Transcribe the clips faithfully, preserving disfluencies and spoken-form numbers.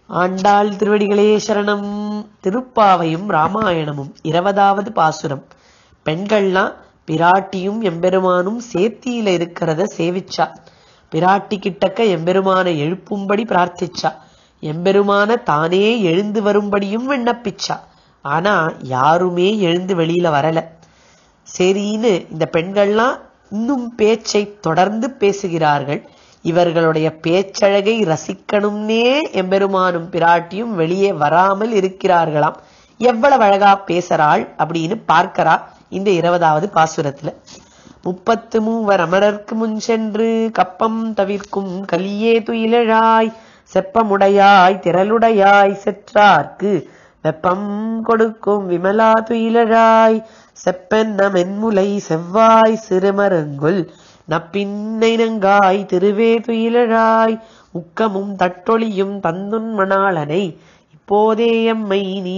ஆண்டாள் திருவடிகளே சரணம். திருப்பாவையும் ராமாயணமும் இருபதாவது பாசுரம். பெண்கள்லாம் பிராட்டியும் எம்பெருமானும் சேத்தியில இருக்கிறத சேவிச்சா. பிராட்டி கிட்டக்க எம்பெருமான எழுப்பும்படி பிரார்த்திச்சா. எம்பெருமான தானே எழுந்து வரும்படியும் விண்ணப்பிச்சா. ஆனா யாருமே எழுந்து வெளியில வரல. சரின்னு இந்த பெண்கள்லாம் இன்னும் பேச்சை தொடர்ந்து பேசுகிறார்கள். இவர்களுடைய பேச்சழகை ரசிக்கணும்னே எம்பெருமானும் பிராட்டியும் வெளியே வராமல் இருக்கிறார்களாம். எவ்வளவு அழகா பேசுறாள் அப்படின்னு பார்க்கிறா இந்த இருபதாவது பாசுரத்துல. முப்பத்து மூவர் அமரர்க்கு முன் சென்று கப்பம் தவிர்க்கும் கலியே துயிலழாய் செப்பமுடையாய் திரளுடையாய் செற்றார்க்கு வெப்பம் கொடுக்கும் விமலா துயிலழாய் செப்பென்ன மென்முலை செவ்வாய் சிறுமருங்குல் நப்பின்னை நங்காய் திருவே துயிலழாய் உக்கமும் தட்டொளியும் தந்துன் மணாளனை இப்போதே எம்மை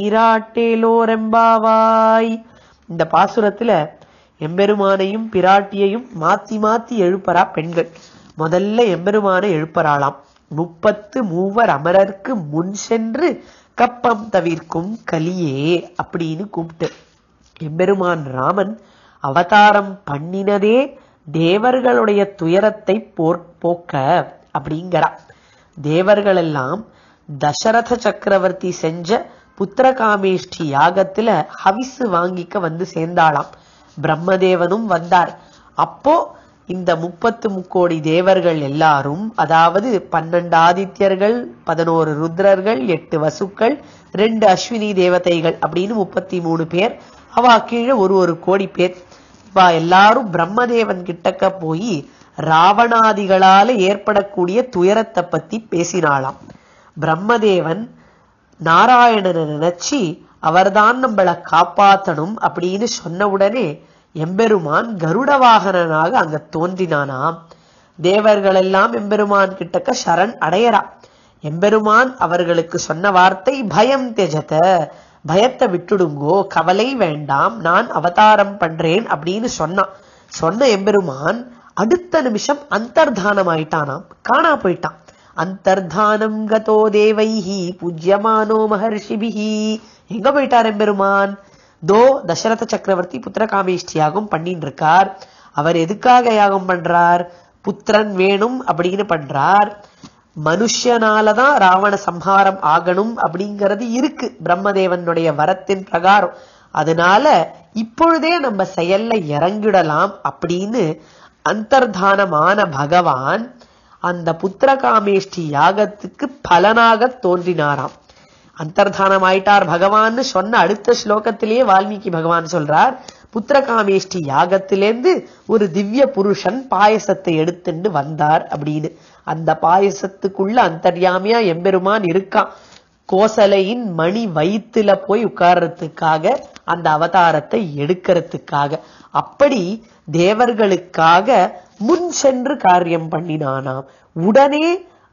நீராட்டேலோரெம்பாவாய். இந்த பாசுரத்துல எம்பெருமானையும் பிராட்டியையும் மாத்தி மாத்தி எழுப்பறா பெண்கள். முதல்ல எம்பெருமானை எழுப்பறாளாம். முப்பத்து மூவர் அமரர்க்கு முன் சென்று கப்பம் தவிர்க்கும் கலியே அப்படின்னு கூப்பிட்டு. எம்பெருமான் ராமன் அவதாரம் பண்ணினதே தேவர்களுடைய துயரத்தை போக்க அப்படிங்கிறா. தேவர்கள் எல்லாம் தசரத சக்கரவர்த்தி செஞ்ச புத்திரகாமேஷ்டி யாகத்துல ஹவிசு வாங்கிக்க வந்து சேர்ந்தாளாம். பிரம்மதேவனும் வந்தார். அப்போ இந்த முப்பத்து முக்கோடி தேவர்கள் எல்லாரும், அதாவது பன்னெண்டு ஆதித்யர்கள், பதினோரு ருத்ரர்கள், எட்டு வசுக்கள், ரெண்டு அஸ்வினி தேவதைகள் அப்படின்னு முப்பத்தி மூணு பேர், அவா கீழே ஒரு ஒரு கோடி பேர், இவா எல்லாரும் பிரம்மதேவன் கிட்டக்க போய் ராவணாதிகளால ஏற்படக்கூடிய துயரத்தை பத்தி பேசினாளாம். பிரம்மதேவன் நாராயணனை நினைச்சு அவர்தான் நம்மளை காப்பாத்தணும் அப்படின்னு சொன்ன உடனே எம்பெருமான் கருட வாகனனாக அங்க தோன்றினானாம். தேவர்கள் எல்லாம் எம்பெருமான் கிட்டக்க சரண் அடையறா. எம்பெருமான் அவர்களுக்கு சொன்ன வார்த்தை பயம் தெஜத, பயத்தை விட்டுடுங்கோ, கவலை வேண்டாம், நான் அவதாரம் பண்றேன் அப்படின்னு சொன்னான். சொன்ன எம்பெருமான் அடுத்த நிமிஷம் அந்தர்தானம் ஆயிட்டானாம், காணா போயிட்டான். அந்தர்தானம் கதோ தேவைஹி பூஜ்யமானோ மகர்ஷிபிஹி. எங்க போயிட்டார் எம்பெருமான்? தோ தசரத சக்கரவர்த்தி புத்திர காமேஷ்டி யாகம் பண்ணிட்டு இருக்கார். அவர் எதுக்காக யாகம் பண்றார்? புத்திரன் வேணும் அப்படின்னு பண்றார். மனுஷனாலதான் ராவண சம்ஹாரம் ஆகணும் அப்படிங்கிறது இருக்கு பிரம்மதேவனுடைய வரத்தின் பிரகாரம். அதனால இப்பொழுதே நம்ம செயல்ல இறங்கிடலாம் அப்படின்னு அந்தர்தானமான பகவான் அந்த புத்திர காமேஷ்டி யாகத்துக்கு பலனாக தோன்றினாராம். அந்தர்தானம் ஆயிட்டார் பகவான் சொன்ன அடுத்த ஸ்லோகத்திலேயே வால்மீகி பகவான் சொல்றார், புத்திர காமேஷ்டி யாகத்திலேருந்து ஒரு திவ்ய புருஷன் பாயசத்தை எடுத்துட்டு வந்தார் அப்படின்னு. அந்த பாயசத்துக்குள்ள அந்தர்யாமியா எம்பெருமான் இருக்கான். கோசலையின் மணி வயிற்றுல போய் உட்கார்றதுக்காக, அந்த அவதாரத்தை எடுக்கிறதுக்காக. அப்படி தேவர்களுக்காக முன் சென்று காரியம் பண்ணினானாம். உடனே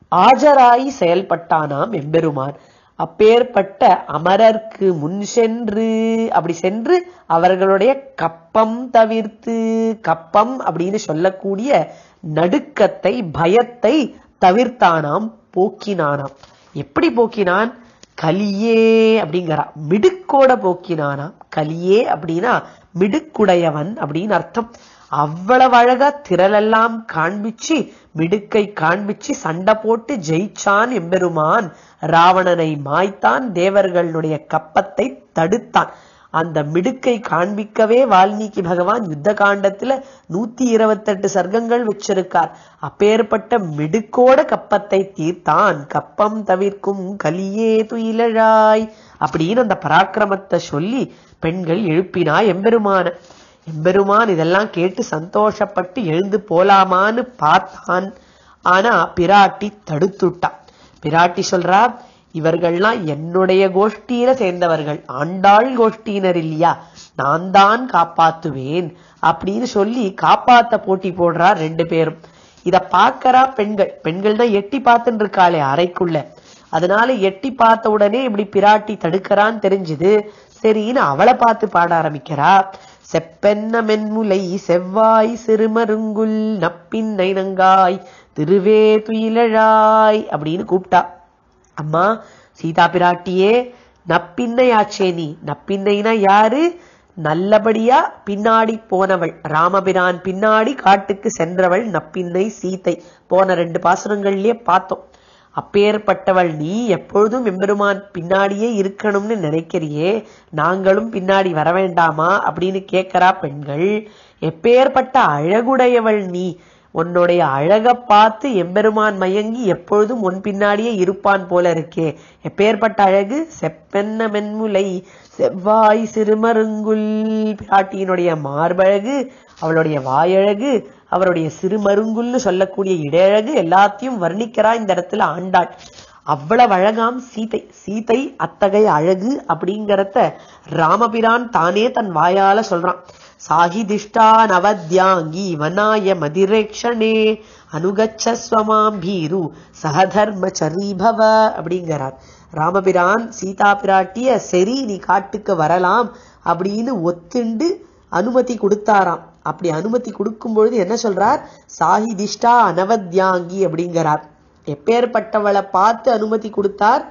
ஆஜராயி செயல்பட்டானாம் எம்பெருமான். அப்பேற்பட்ட அமரர்க்கு முன் சென்று, அப்படி சென்று அவர்களுடைய கப்பம் தவிர்த்து, கப்பம் அப்படின்னு சொல்லக்கூடிய நடுக்கத்தை, பயத்தை தவிர்த்தானாம், போக்கினானாம். எப்படி போக்கினான்? கலியே அப்படிங்கிறா, மிடுக்கோட போக்கினானாம். கலியே அப்படின்னா மிடுக்குடையவன் அப்படின்னு அர்த்தம். அவ்வளவு அழகா திரளெல்லாம் காண்பிச்சு, மிடுக்கை காண்பிச்சு சண்டை போட்டு ஜெயிச்சான் எம்பெருமான். ராவணனை மாய்த்தான், தேவர்களுடைய கப்பத்தை தடுத்தான். அந்த மிடுக்கை காண்பிக்கவே வால்மீகி பகவான் யுத்த காண்டத்துல நூத்தி இருபத்தி எட்டு சர்க்கங்கள் வச்சிருக்கார். அப்பேற்பட்ட மிடுக்கோட கப்பத்தை தீர்த்தான். கப்பம் தவிர்க்கும் கலியே துயிலழாய் அப்படின்னு அந்த பராக்கிரமத்தை சொல்லி பெண்கள் எழுப்பினா எம்பெருமான. எம்பெருமான் இதெல்லாம் கேட்டு சந்தோஷப்பட்டு எழுந்து போலாமான்னு பார்த்தான். ஆனா பிராட்டி தடுத்துட்டான். பிராட்டி சொல்றா, இவர்கள்லாம் என்னுடைய கோஷ்டியில சேர்ந்தவர்கள், ஆண்டாள் கோஷ்டியினர் இல்லையா, நான் தான் காப்பாத்துவேன் அப்படின்னு சொல்லி காப்பாத்த போட்டி போடுறா ரெண்டு பேரும். இத பாக்கறா பெண்கள். பெண்கள் தான் எட்டி பார்த்துட்டு இருக்காளே அறைக்குள்ள. அதனால எட்டி பார்த்த உடனே இப்படி பிராட்டி தடுக்கிறான்னு தெரிஞ்சுது. சரின்னு அவளை பார்த்து பாட ஆரம்பிக்கிறா. செப்பென்ன மென்முலை செவ்வாய் சிறுமருங்குல் நப்பின்னை நங்காய் திருவே துயிலழாய் அப்படின்னு கூப்பிட்டா. அம்மா சீதா பிராட்டியே, நப்பின்னையாச்சே நீ. நப்பின்னைனா யாரு? நல்லபடியா பின்னாடி போனவள், ராமபிரான் பின்னாடி காட்டுக்கு சென்றவள் நப்பின்னை சீதை. போன ரெண்டு பாசுரங்கள்லயே பார்த்தோம். அப்பேற்பட்டவள் நீ எப்பொழுதும் எம்பெருமான் பின்னாடியே இருக்கணும்னு நினைக்கிறியே, நாங்களும் பின்னாடி வர வேண்டாமா அப்படின்னு கேட்கிறா பெண்கள். எப்பேற்பட்ட அழகுடையவள் நீ, உன்னுடைய அழக பார்த்து எம்பெருமான் மயங்கி எப்பொழுதும் உன் பின்னாடியே இருப்பான் போல இருக்கே. எப்பேற்பட்ட அழகு! செப்பென்ன மென்முலை செவ்வாய் சிறுமருங்குல். பிராட்டியினுடைய மார்பழகு, அவளுடைய வாயழகு, அவருடைய சிறுமருங்குல்னு சொல்லக்கூடிய இடையழகு எல்லாத்தையும் வர்ணிக்கிறா இந்த இடத்துல ஆண்டாள். அவ்வளவு அழகாம் சீதை. சீதை அத்தகைய அழகு அப்படிங்கறத ராமபிரான் தானே தன் வாயால சொல்றான். சாகிதிஷ்டா நவத்யாங்கி வனாய மதிரேக்ஷணே அனுகச்சஸ்வமாம் பீரு சஹதர்மச்சரீபவ அப்படிங்கிறார். ராமபிரான் சீதா பிராட்டிய சரி நீ காட்டுக்கு வரலாம் அப்படின்னு ஒத்துண்டு அனுமதி கொடுத்தாராம். அப்படி அனுமதி கொடுக்கும் பொழுது என்ன சொல்றார்? சாகிதிஷ்டா அனவத்யாங்கி அப்படிங்கிறார். எப்பேற்பட்டவளை பார்த்து அனுமதி கொடுத்தார்?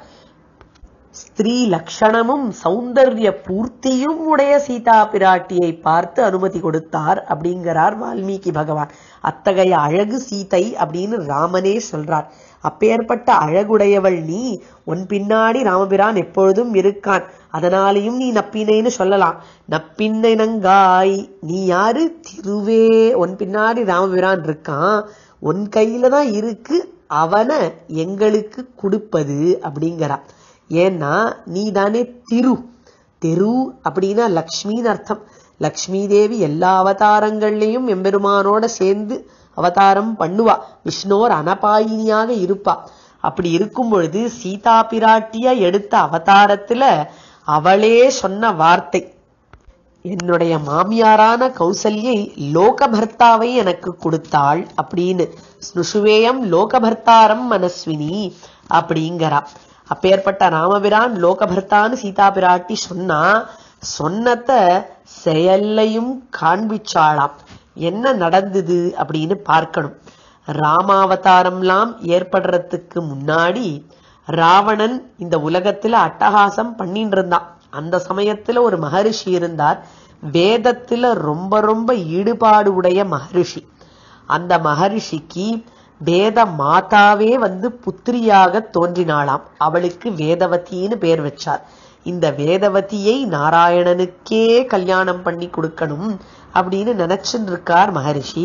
ஸ்திரீ லட்சணமும் சௌந்தர்ய பூர்த்தியும் உடைய சீதா பிராட்டியை பார்த்து அனுமதி கொடுத்தார் அப்படிங்கிறார் வால்மீகி பகவான். அத்தகைய அழகு சீதை அப்படின்னு ராமனே சொல்றார். அப்பேற்பட்ட அழகுடையவள் நீ, உன் பின்னாடி ராமபிரான் எப்பொழுதும் இருக்கான், அதனாலையும் நீ நப்பினைன்னு சொல்லலாம். நப்பின்னை நங்காய், நீ யாரு? திருவே, உன் பின்னாடி ராமபிரான் இருக்கான், உன் கையில தான் இருக்கு, அவனை எங்களுக்கு கொடுப்பது அப்படிங்கிறா. ஏன்னா நீ தானே திரு. திரு அப்படின்னா லக்ஷ்மின்னு அர்த்தம். லக்ஷ்மி தேவி எல்லா அவதாரங்கள்லயும் எம்பெருமானோட சேர்ந்து அவதாரம் பண்ணுவா. விஷ்ணோர் அனபாயினியாக இருப்பா. அப்படி இருக்கும் பொழுது சீதா பிராட்டிய எடுத்த அவதாரத்துல அவளே சொன்ன வார்த்தை, என்னுடைய மாமியாரான கௌசல்யை லோகபர்த்தாவை எனக்கு கொடுத்தாள் அப்படின்னு. ஸ்னுஷுவேயம் லோகபர்த்தாரம் மனஸ்வினி அப்படிங்கிறா. அப்பேற்பட்ட ராமபிரான் லோகபர்த்தான்னு சீதா பிராட்டி சொன்னா, சொன்னத செயல்லையும் காண்பிச்சாளாம். என்ன நடந்தது அப்படின்னு பார்க்கணும். ராமாவதாரம்லாம் ஏற்படுறதுக்கு முன்னாடி ராவணன் இந்த உலகத்துல அட்டகாசம் பண்ணிட்டு இருந்தான். அந்த சமயத்துல ஒரு மகரிஷி இருந்தார், வேதத்துல ரொம்ப ரொம்ப ஈடுபாடு உடைய மகரிஷி. அந்த மகரிஷிக்கு வேத மாதாவே வந்து புத்திரியாக தோன்றினாளாம். அவளுக்கு வேதவதின்னு பேர் வச்சார். இந்த வேதவதியை நாராயணனுக்கே கல்யாணம் பண்ணி கொடுக்கணும் அப்படின்னு நினைச்சுட்டு இருக்கார் மகரிஷி.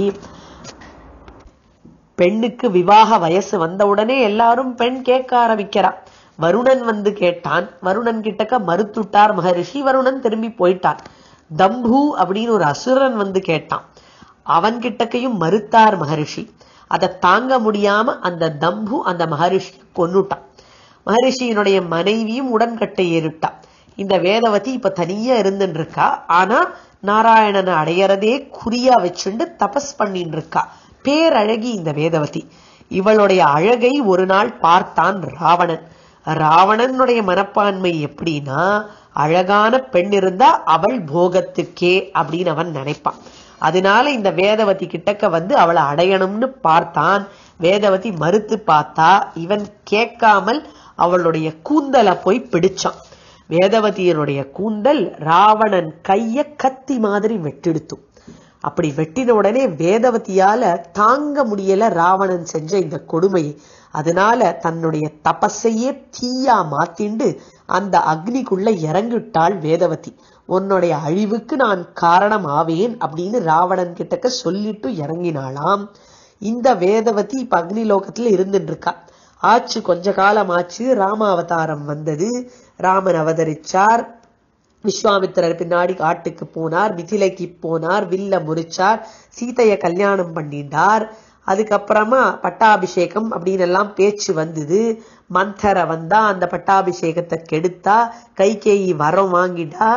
பெண்ணுக்கு விவாக வயசு வந்த உடனே எல்லாரும் பெண் கேட்க ஆரம்பிக்கிறா. வருணன் வந்து கேட்டான். வருணன் கிட்டக்க மறுத்துட்டார் மகரிஷி. வருணன் திரும்பி போயிட்டான். தம்பு அப்படின்னு ஒரு அசுரன் வந்து கேட்டான். அவன் கிட்டக்கையும் மறுத்தார் மகரிஷி. அதை தாங்க முடியாம அந்த தம்பு அந்த மகரிஷி கொன்னுட்டான். மகரிஷியினுடைய மனைவியும் உடன்கட்டை ஏறிட்டா. இந்த வேதவதி இப்ப தனியா இருந்துட்டு இருக்கா. ஆனா நாராயணனை அடையறதே குறியா வச்சுண்டு தபஸ் பண்ணிட்டு இருக்கா. பேரழகி இந்த வேதவதி. இவளுடைய அழகை ஒரு நாள் பார்த்தான் ராவணன். ராவணனுடைய மனப்பான்மை எப்படின்னா, அழகான பெண் இருந்தா அவள் போகத்துக்கே அப்படின்னு அவன் நினைப்பான். அதனால இந்த வேதவதி கிட்டக்க வந்து அவளை அடையணும்னு பார்த்தான். வேதவதி மறுத்து பார்த்தா. இவன் கேட்காமல் அவளுடைய கூந்தலை போய் பிடிச்சான். வேதவதியனுடைய கூந்தல் ராவணன் கைய கத்தி மாதிரி வெட்டிடுத்து. அப்படி வெட்டின உடனே வேதவதியால தாங்க முடியல ராவணன் செஞ்ச இந்த கொடுமையை. அதனால தன்னுடைய தபஸையே தீயா மாத்திண்டு அந்த அக்னிக்குள்ள இறங்கிட்டாள் வேதவதி. உன்னுடைய அழிவுக்கு நான் காரணம் ஆவேன் அப்படின்னு ராவணன் கிட்டக்க சொல்லிட்டு இறங்கினாளாம். இந்த வேதவதி இப்ப அக்னி லோகத்துல இருந்துட்டு இருக்கா. ஆச்சு, கொஞ்ச காலம் ஆச்சு. ராம அவதாரம் வந்தது. ராமன் அவதரிச்சார். விஸ்வாமித்திரர் பின்னாடி காட்டுக்கு போனார், மிதிலைக்கு போனார், வில்ல முறிச்சார், சீதைய கல்யாணம் பண்ணிட்டார். அதுக்கப்புறமா பட்டாபிஷேகம் அப்படின்னு எல்லாம் பேச்சு வந்தது. மந்தர வந்தா, அந்த பட்டாபிஷேகத்தை கெடுத்தா, கைகேயி வரம் வாங்கிட்டா.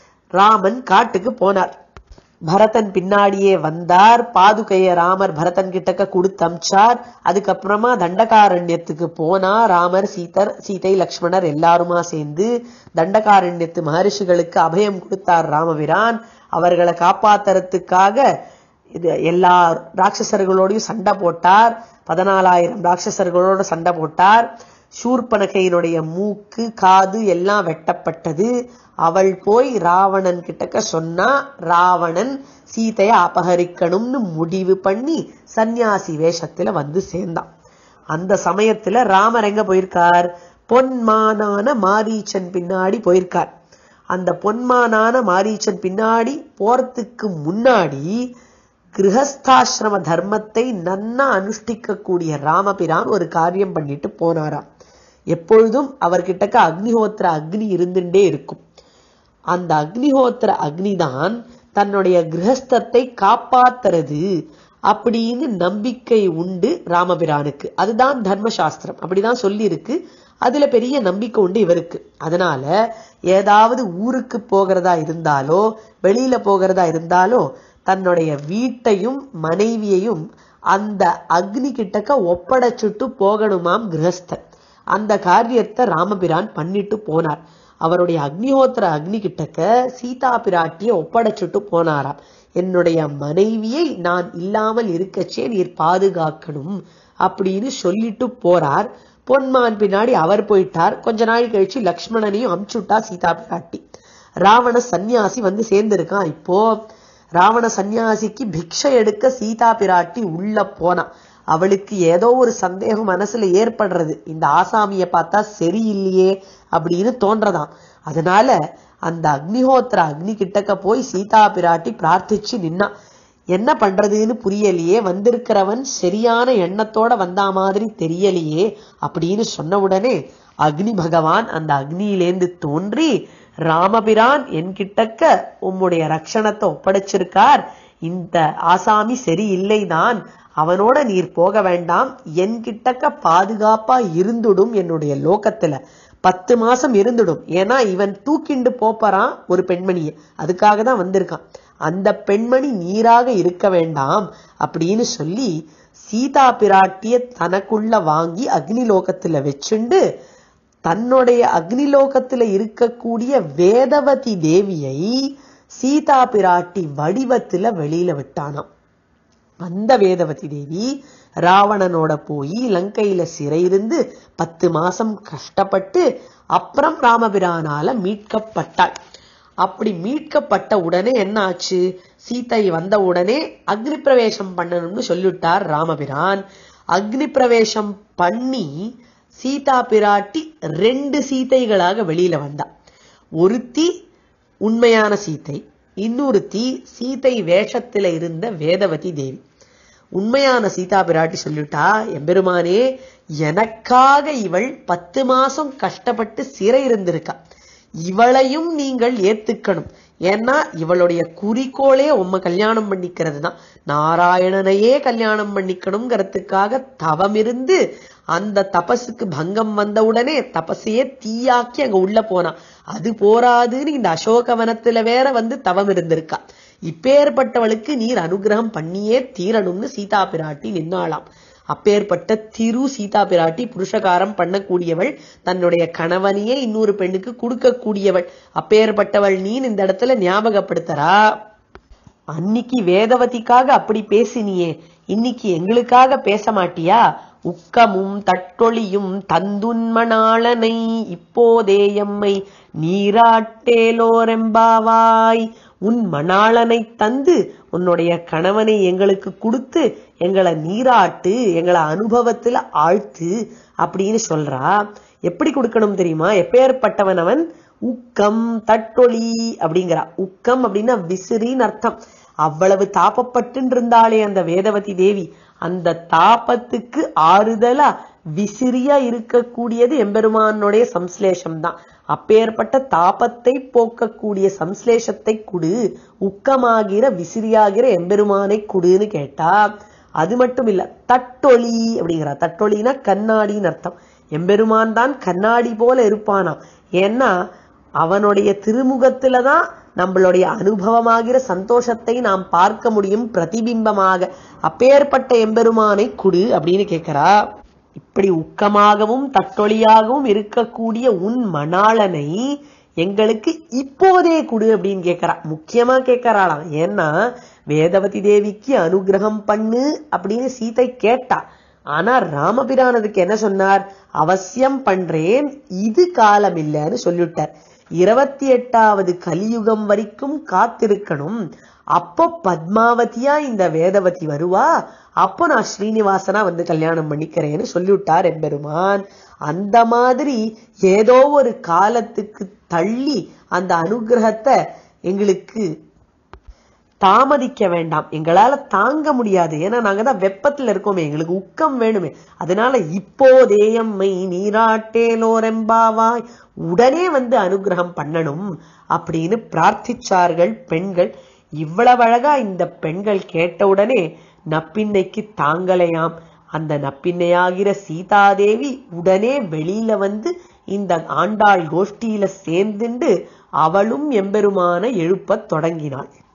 ராமன் காட்டுக்கு போனார். பரதன் பின்னாடியே வந்தார். பாதுகைய ராமர் பரதன் கிட்டக்க கொடுத்து அமிச்சார். அதுக்கப்புறமா தண்டகாரண்யத்துக்கு போனா ராமர், சீதர், சீதை, லக்ஷ்மணர் எல்லாருமா சேர்ந்து தண்டகாரண்யத்து மகரிஷிகளுக்கு அபயம் கொடுத்தார் ராமபிரான். அவர்களை காப்பாத்துறதுக்காக இது எல்லா ராட்சசர்களோடையும் சண்டை போட்டார். பதினாலாயிரம் ராட்சசர்களோட சண்டை போட்டார். சூர்பனகையினுடைய மூக்கு காது எல்லாம் வெட்டப்பட்டது. அவள் போய் ராவணன் கிட்டக்க சொன்னா, ராவணன் சீதையை அபகரிக்கணும்னு முடிவு பண்ணி சன்னியாசி வேஷத்துல வந்து சேர்ந்தான். அந்த சமயத்துல ராமர் எங்க போயிருக்கார்? பொன்மானான மாரீச்சன் பின்னாடி போயிருக்கார். அந்த பொன்மானான மாரீச்சன் பின்னாடி போறதுக்கு முன்னாடி கிரகஸ்தாசிரம தர்மத்தை நன்னா அனுஷ்டிக்க கூடிய ராமபிரான் ஒரு காரியம் பண்ணிட்டு போனாராம். எப்பொழுதும் அவர்கிட்டக்க அக்னிஹோத்திர அக்னி இருந்துட்டே இருக்கும். அந்த அக்னிஹோத்திர அக்னிதான் தன்னுடைய கிரகஸ்தத்தை காப்பாத்துறது அப்படின்னு நம்பிக்கை உண்டு ராமபிரானுக்கு. அதுதான் தர்மசாஸ்திரம், அப்படிதான் சொல்லி இருக்கு. அதுல பெரிய நம்பிக்கை உண்டு இவருக்கு. அதனால ஏதாவது ஊருக்கு போகிறதா இருந்தாலோ வெளியில போகிறதா இருந்தாலோ தன்னுடைய வீட்டையும் மனைவியையும் அந்த அக்னி கிட்டக்க ஒப்படைச்சுட்டு போகணுமாம் கிரகஸ்தன். அந்த காரியத்தை ராமபிரான் பண்ணிட்டு போனார். அவருடைய அக்னிஹோத்திர அக்னி கிட்டக்க சீதா பிராட்டிய ஒப்படைச்சுட்டு போனாராம். என்னுடைய மனைவியை நான் இல்லாமல் இருக்கச்சே நீர் பாதுகாக்கணும் அப்படின்னு சொல்லிட்டு போறார். பொன்மான் பின்னாடி அவர் போயிட்டார். கொஞ்ச நாள் கழிச்சு லக்ஷ்மணனையும் அமுச்சுட்டா சீதா பிராட்டி. ராவண சன்னியாசி வந்து சேர்ந்திருக்கான். இப்போ ராவண சன்னியாசிக்கு பிக்ஷை எடுக்க சீதா பிராட்டி உள்ள போனா. அவளுக்கு ஏதோ ஒரு சந்தேகம் மனசுல ஏற்படுறது, இந்த ஆசாமிய பார்த்தா சரியில்லையே அப்படின்னு தோன்றதாம். அதனால அந்த அக்னிஹோத்திர அக்னி கிட்டக்க போய் சீதா பிராட்டி பிரார்த்திச்சு நின்னா. என்ன பண்றதுன்னு புரியலையே, வந்திருக்கிறவன் சரியான எண்ணத்தோட வந்தா மாதிரி தெரியலையே அப்படின்னு சொன்ன உடனே அக்னி பகவான் அந்த அக்னியிலேந்து தோன்றி, ராமபிரான் என்கிட்டக்க உம்முடைய ரட்சணத்தை ஒப்படைச்சிருக்கார். இந்த ஆசாமி சரியில்லைதான், அவனோட நீர் போக வேண்டாம், என்கிட்டக்க பாதுகாப்பா இருந்துடும், என்னுடைய லோகத்துல பத்து மாசம் இருந்துடும். ஏன்னா இவன் தூக்கிண்டு போப்பறான் ஒரு பெண்மணியை, அதுக்காக தான் வந்திருக்கான். அந்த பெண்மணி நீராக இருக்க வேண்டாம் அப்படின்னு சொல்லி சீதா பிராட்டிய தனக்குள்ள வாங்கி அக்னி லோகத்துல வச்சுண்டு தன்னுடைய அக்னிலோகத்துல இருக்கக்கூடிய வேதவதி தேவியை சீதா பிராட்டி வடிவத்துல வெளியில விட்டானாம். அந்த வேதவதி தேவி ராவணனோட போய் லங்கையில சிறை இருந்து பத்து மாசம் கஷ்டப்பட்டு அப்புறம் ராமபிரானால மீட்கப்பட்டாள். அப்படி மீட்கப்பட்ட உடனே என்ன ஆச்சு? சீதை வந்த உடனே அக்னி பிரவேசம் பண்ணணும்னு சொல்லிவிட்டார் ராமபிரான். அக்னி பிரவேசம் பண்ணி சீதா பிராட்டி ரெண்டு சீதைகளாக வெளியில வந்தா. ஒருத்தி உண்மையான சீதை, இன்னொருத்தி சீதை வேஷத்துல இருந்த வேதவதி தேவி. உண்மையான சீதா பிராட்டி சொல்லிட்டா, எம்பெருமானே எனக்காக இவள் பத்து மாசம் கஷ்டப்பட்டு சிறை இருந்திருக்கா, இவளையும் நீங்கள் ஏத்துக்கணும். ஏன்னா இவளுடைய குறிக்கோளே உம்மை கல்யாணம் பண்ணிக்கிறது தான், நாராயணனையே கல்யாணம் பண்ணிக்கணுங்கிறதுக்காக தவம் இருந்து அந்த தபசுக்கு பங்கம் வந்தவுடனே தபசையே தீயாக்கி அங்க உள்ள போனா. அது போராதுன்னு இந்த அசோகவனத்துல வேற வந்து தவம் இருந்திருக்கா. இப்பேற்பட்டவளுக்கு நீர் அனுகிரகம் பண்ணியே தீரணும்னு சீதா பிராட்டி நின்னாளாம். அப்பேற்பட்ட திரு சீதா பிராட்டி புருஷகாரம் பண்ணக்கூடியவள், தன்னுடைய கணவனையே இன்னொரு பெண்ணுக்கு கொடுக்க கூடியவள். அப்பேற்பட்டவள் நீ இந்த இடத்துல ஞாபகப்படுத்தரா. அன்னைக்கு வேதவதிக்காக அப்படி பேசினியே, இன்னைக்கு எங்களுக்காக பேச மாட்டியா? உக்கமும் தட்டொளியும் தந்துன்மணாளனை இப்போதேயம்மை நீராட்டேலோரெம்பாவாய். உன் மணாளனை தந்து உன்னுடைய கணவனை எங்களுக்கு கொடுத்து எங்களை நீராட்டு, எங்களை அனுபவத்துல ஆழ்த்து அப்படின்னு சொல்றா. எப்படி கொடுக்கணும் தெரியுமா? எப்பேற்பட்டவன் அவன்? உக்கம் தட்டொளி அப்படிங்கிறா. உக்கம் அப்படின்னா விசிறின்னு அர்த்தம். அவ்வளவு தாப்பப்பட்டு இருந்தாலே அந்த வேதவதி தேவி, அந்த தாபத்துக்கு ஆறுதலா விசிறியா இருக்கக்கூடியது எம்பெருமானுடைய சம்ஸ்லேஷம் தான். அப்பேற்பட்ட தாபத்தை போக்கக்கூடிய சம்ஸ்லேஷத்தை குடு, உக்கமாகிற விசிறியாகிற எம்பெருமானை குடுன்னு கேட்டா. அது மட்டும் இல்ல, தட்டொளி அப்படிங்கிறா. தட்டொளினா கண்ணாடின்னு அர்த்தம். எம்பெருமான் தான் கண்ணாடி போல இருப்பானா. ஏன்னா அவனுடைய திருமுகத்துலதான் நம்மளுடைய அனுபவமாகிற சந்தோஷத்தை நாம் பார்க்க முடியும் பிரதிபிம்பமாக. அப்பேற்பட்ட எம்பெருமானை குடு அப்படின்னு கேட்கிறா. இப்படி உக்கமாகவும் தட்டொளியாகவும் இருக்கக்கூடிய உன் மணாளனை எங்களுக்கு இப்போதே குடு அப்படின்னு கேட்கிறா. முக்கியமா கேட்கறாளாம். ஏன்னா வேதவதி தேவிக்கு அனுகிரகம் பண்ணு அப்படின்னு சீதை கேட்டா. ஆனா ராமபிரானதுக்கு என்ன சொன்னார்? அவசியம் பண்றேன், இது காலம் இல்லைன்னு சொல்லிவிட்டார். இருபத்தி எட்டாவது கலியுகம் வரைக்கும் காத்திருக்கணும். அப்போ பத்மாவதியா இந்த வேதவதி வருவா, அப்போ நான் ஸ்ரீனிவாசனா வந்து கல்யாணம் பண்ணிக்கிறேன்னு சொல்லிவிட்டார் எம்பெருமான். அந்த மாதிரி ஏதோ ஒரு காலத்துக்கு தள்ளி அந்த அனுகிரகத்தை எங்களுக்கு தாமதிக்க வேண்டாம், எங்களால தாங்க முடியாது. ஏன்னா நாங்க தான் வெப்பத்துல இருக்கோமே, எங்களுக்கு உக்கம் வேணுமே. அதனால இப்போதேயம்மை நீராட்டேலோரெம்பாவாய், உடனே வந்து அனுகிரகம் பண்ணணும் அப்படின்னு பிரார்த்திச்சார்கள் பெண்கள். இவ்வளவு அழகா இந்த பெண்கள் கேட்டவுடனே நப்பின்னைக்கு தாங்கலையாம். அந்த நப்பின்னையாகிற சீதாதேவி உடனே வெளியில வந்து இந்த ஆண்டாள் கோஷ்டியில சேர்ந்துண்டு அவளும் எம்பெருமான எழுப்பத் தொடங்கினாள்.